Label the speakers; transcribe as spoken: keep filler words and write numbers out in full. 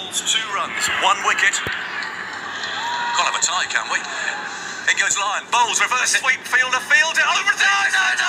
Speaker 1: balls, two runs, one wicket. Can't have a tie, can we? In goes Lyon, bowls, reverse sweep, fielder, fielder, over, no, no,